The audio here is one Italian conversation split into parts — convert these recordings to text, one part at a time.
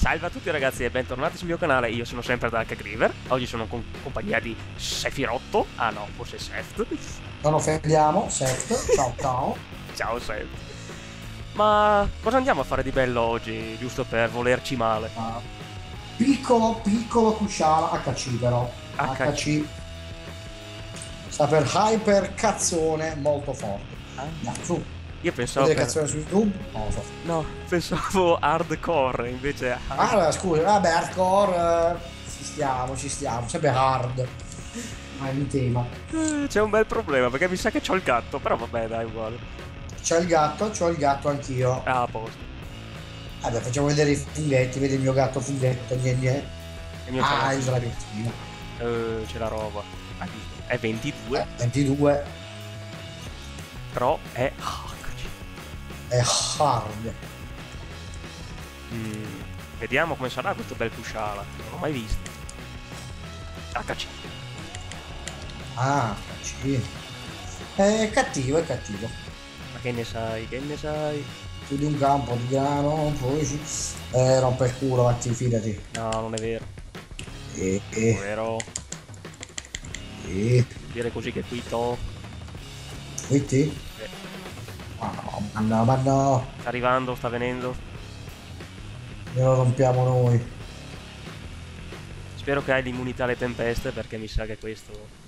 Salve a tutti ragazzi e bentornati sul mio canale, io sono sempre Dark Griever. Oggi sono con compagnia di Sefirotto. Ah no, forse Seth. Non offendiamo, Seth. Ciao ciao. Ciao Seth. Ma cosa andiamo a fare di bello oggi, giusto per volerci male? Ah, piccolo Kushala HC però. HC. Sta per hyper cazzone molto forte. Ah, Dai, su. io pensavo Vedete per... cazzone su YouTube? Non lo so. No, pensavo hardcore, invece... Ah, scusa, vabbè, hardcore. Ci stiamo. Sempre hard. Ma è un tema. C'è un bel problema, perché mi sa che c'ho il gatto, però vabbè dai, uguale. C'ho il gatto anch'io. Ah, a posto. Vabbè, facciamo vedere i funghetti. Vedi il mio gatto funghetto. Gne. Il mio Ah, il c'è dragoncino. c'è la roba. Ah, giusto. È 22, 22. però è... È hard. Vediamo come sarà questo bel Kushala. Non l'ho mai visto. HC. Ah, sì. È cattivo, è cattivo. Ma che ne sai? Che ne sai? Più di un campo di grano, poi sì. Rompe il culo, vatti, fidati. No, non è vero. E, Vero. e. Dire così che qui to. Metti? Ma no. Sta arrivando, sta venendo. Glielo rompiamo noi. Spero che hai l'immunità alle tempeste perché mi sa che questo...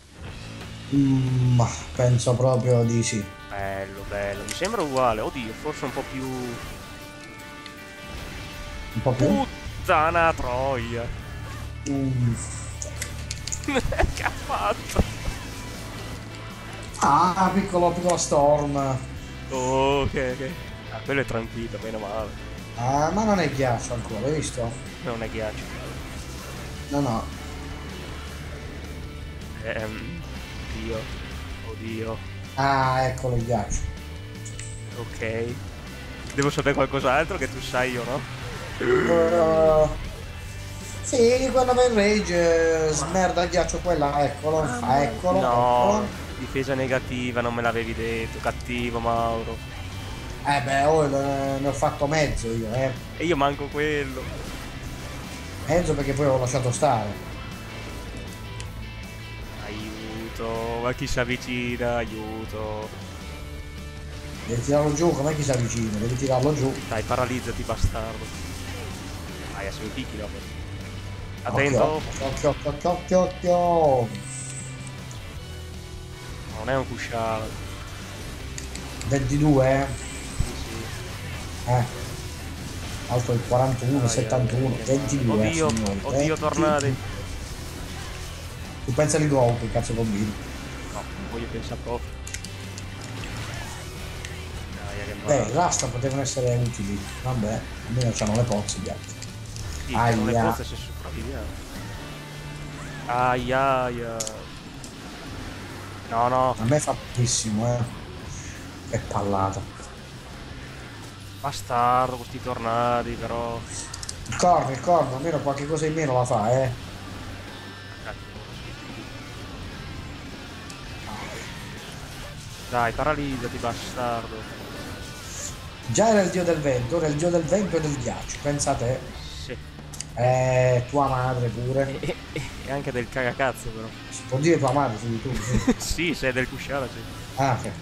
Penso proprio di sì. Bello, bello. Mi sembra uguale. Oddio, forse un po' più... Un po' più. Puttana troia. Che ha fatto? Ah, piccolo storm. Oh, ok. Ah, quello è tranquillo, meno male. Ah, ma non è ghiaccio ancora, hai visto? Non è ghiaccio. No. Oddio. Oddio. Ah, eccolo il ghiaccio. Ok. Devo sapere qualcos'altro che tu sai o no? Sì, quando va in rage, smerda il ghiaccio quella, eccolo, eccolo. No, Eccolo. difesa negativa, non me l'avevi detto. Cattivo, Mauro. Ne ho fatto mezzo io, E io manco quello. Mezzo perché poi ho lasciato stare. Aiuto, ma chi si avvicina? Aiuto. Devi tirarlo giù, com'è che si avvicina? Devi tirarlo giù. Dai, paralizzati, bastardo. Dai, adesso mi picchi dopo. Attento. Occhio. Non è un Kushala. 22, Sì. Alto il 41, 71, 22. Oddio, signori. oddio, tornati. Tu pensa di nuovo che cazzo combini? No, non voglio pensare proprio. Dai, che male. L'asta potevano essere utili. Vabbè, almeno c'hanno le pozze gli altri. Sì, non le Aia. forze se sopravviviamo. Aia. No. A me fa pochissimo, Che pallata. Bastardo, questi tornati, però. Il corno, almeno qualche cosa in meno la fa, Dai, paralizzati, bastardo. Già era il dio del vento, ora è il dio del vento e del ghiaccio, pensa a te. Sì. Tua madre pure. E anche del cagacazzo, però. Si può dire tua madre su YouTube? Sì. Sì, se è del Kushala, sì. Ah, ok.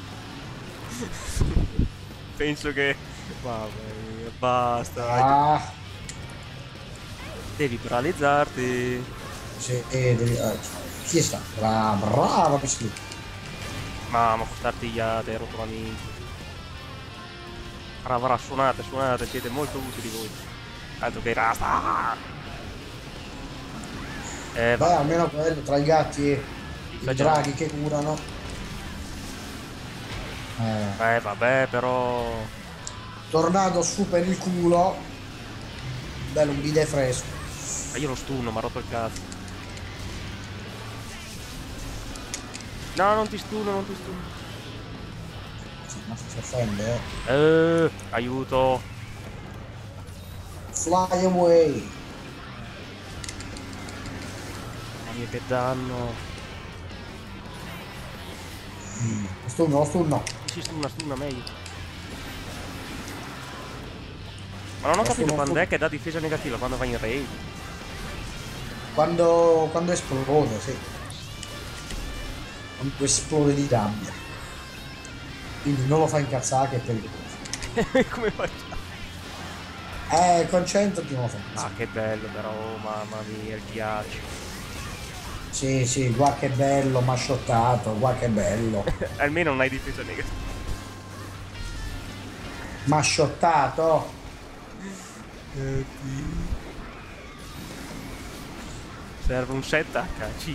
Penso che... Mamma mia, basta. Ah, Devi paralizzarti. sì, chi sta? Brava, Pislu. Mamma, con sta artigliata, hai rotto la minchia. Brava, suonate, siete molto utili voi. Altro che rasta. Beh, almeno quello, tra i gatti e i draghi che curano. Vabbè, però... Tornado su per il culo. Bello, un bidet fresco. Ma io lo stunno, mi ha rotto il cazzo. No, non ti stunno. Sì, ma si offende, Aiuto. Fly away. Mamma mia, che danno. Lo stunno. Si stunna meglio. Ma non ho capito sono quando è che dà difesa negativa, quando va in raid. quando esplode, sì. Quando esplode di rabbia. Quindi non lo fa incazzare che è pericoloso. Come facciamo? Concentrati, non lo fa Ah, incazzare. che bello però, oh, mamma mia, il ghiaccio. Sì, sì, guarda che bello, m'ha shottato, guarda che bello. Almeno non hai difesa negativa. M'ha shottato. Serve un set HC.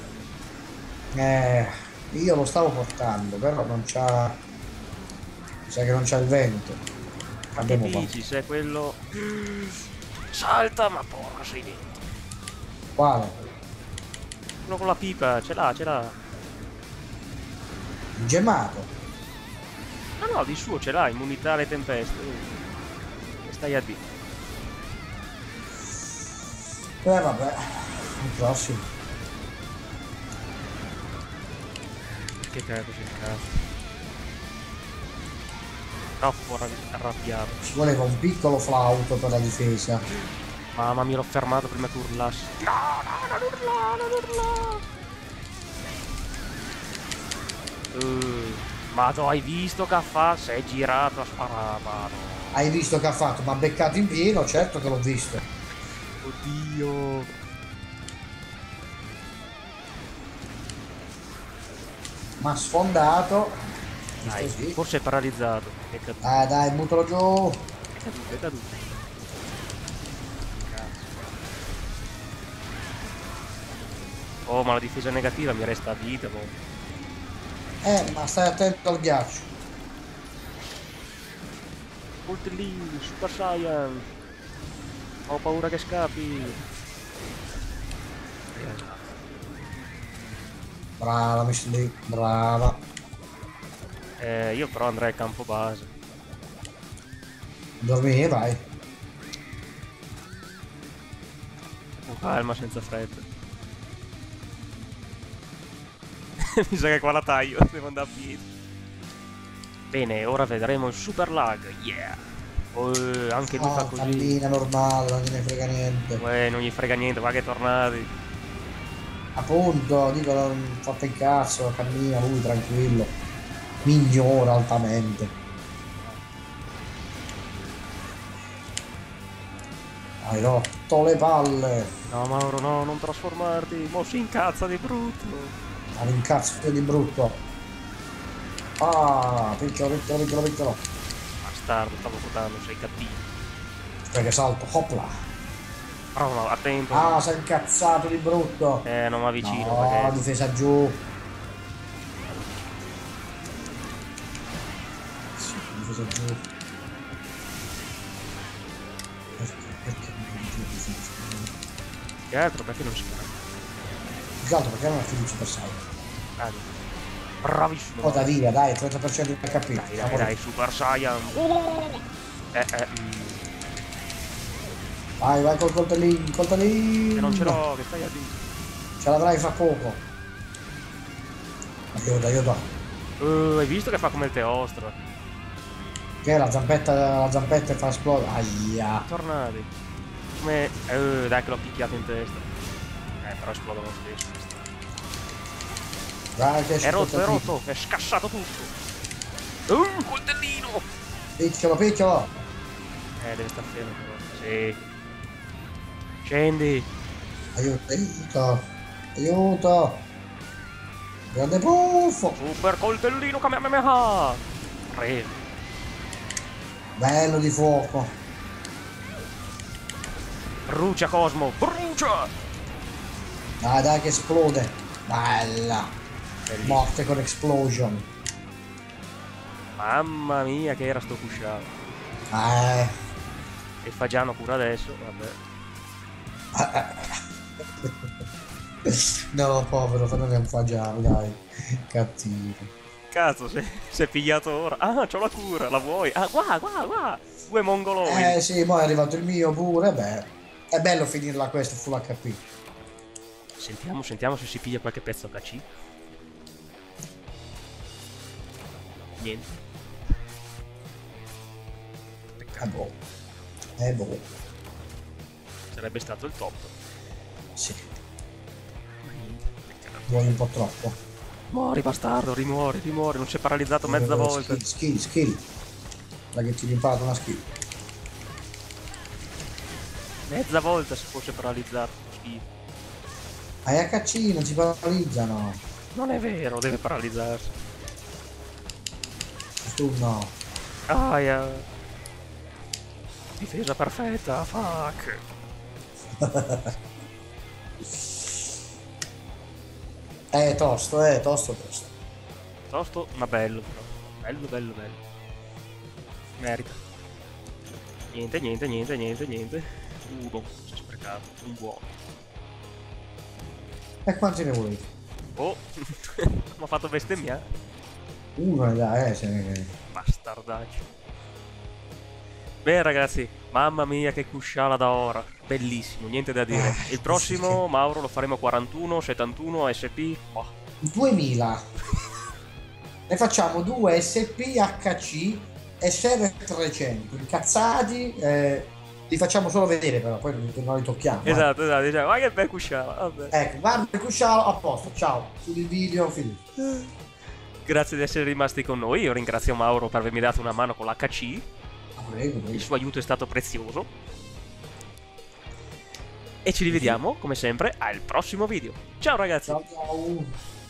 Io lo stavo portando, però non c'ha. Mi sa che non c'ha il vento. Ma che Abbiamo fatto. dici, se è quello... Salta, ma porca sei dentro. Quale? Quello con la pipa, ce l'ha, ce l'ha. Il gemmato. Ah no, di suo ce l'ha, immunità alle tempeste. Che stai a dire? Vabbè, il prossimo. Che cazzo c'è cazzo? Troppo arrabbiato. Ci voleva un piccolo flauto per la difesa. Mamma mia, l'ho fermato prima che urlassi. No, no, non urla, non urla. Ma tu hai visto che ha fatto? Si è girato a sparare, no. Hai visto che ha fatto? Ma beccato in pieno, certo che l'ho visto. Oddio. Ma sfondato. Dai, Sì. forse è paralizzato. È caduto. Dai, buttalo giù. È caduto, è caduto. Oh, ma la difesa negativa mi resta a vita, boh. Ma stai attento al ghiaccio. Coltellini, Super Saiyan. Ho paura che scappi. Brava, Miss Lee, brava. Io però andrei al campo base. Dormi, vai. Con calma, senza fretta. Mi sa che qua la taglio, devo andare a piedi. Bene, ora vedremo il super lag, yeah! Anche lui fa così. Cammina normale, non gliene frega niente. Non gli frega niente, va che è tornati. Appunto, dico, non fatta in cazzo, cammina lui tranquillo. Mi ignora altamente. Hai rotto le palle. No, Mauro, no, non trasformarti. Mo si incazza di brutto. All'incazzo di brutto. Piccolo, piccolo, piccolo, piccolo. Bastardo, stavo votando, sei cattivo. Aspetta che salto, hopla. Però no, attento. Sei incazzato di brutto. Non mi avvicino No, perché... difesa giù. Sì, difesa giù. Perché non mi giù difesa? Che altro, perché non si fa? Più che altro perché non ha fiducia per Sai. Bravissimo. Oh, da via, dai, 30% di HP. Dai, Super Saiyan. Vai col coltellino, coltellino. Che non ce l'ho, che stai a dire? Ce l'avrai fra poco. Aiuto, aiuto. Hai visto che fa come il teostro? Che è la zampetta e fa esplodere. Aia. Tornati. Come... dai che l'ho picchiato in testa. Però esplodo lo stesso. Dai, che È rotto, è scassato tutto. Coltellino! Picchialo, picchialo. Deve star fermo però. Sì. Scendi. Aiuto, aiuto. Aiuto. Grande puffo. Super coltellino Kamehameha. Preso. Bello di fuoco. Brucia Cosmo, brucia! Dai che esplode. Bella. Bellissimo. Morte con explosion. Mamma mia che era sto cusciato. E fa già una cura adesso, vabbè. No, povero, non è un fagiano, dai. Cattivo. Cazzo, si è pigliato ora. Ah, c'ho la cura, la vuoi? Ah, qua. 2 mongoloidi. Sì, poi è arrivato il mio pure, beh. È bello finirla questa full HP. Sentiamo se si piglia qualche pezzo HC. Niente. Boh. Boh. Sarebbe stato il top. Sì, Ma niente, peccato. vuoi un po' troppo. Muori bastardo, rimuori, rimuori, non c'è paralizzato mezza volta. Skill. Dai che ti ho imparato una skill. Mezza volta si fosse paralizzato. Schifo. Hai HC, non si paralizzano. Non è vero, deve paralizzarsi. Tu no. Aia. Difesa perfetta, fuck. Tosto. Tosto, ma bello però. Bello. Merita. Niente. Uno, si è sprecato, un buono. E quanti ne vuoi? Oh, mi ha fatto bestemmiare. Uno ne dai, se ne... Bastardaccio. Beh ragazzi, mamma mia che cusciala da ora. Bellissimo, niente da dire. Il prossimo, Mauro, lo faremo 41, 71, SP. Boh. 2000. Ne facciamo 2 SP HC e SR 300. Incazzati, li facciamo solo vedere però, poi non li tocchiamo. Esatto, diciamo, ma che bel cusciala, vabbè. Ecco, guarda il cuscialo a posto, ciao. Chiudi il video, finito. Grazie di essere rimasti con noi, io ringrazio Mauro per avermi dato una mano con l'HC. Prego. Il suo aiuto è stato prezioso. E ci rivediamo, come sempre, al prossimo video. Ciao ragazzi! Ciao.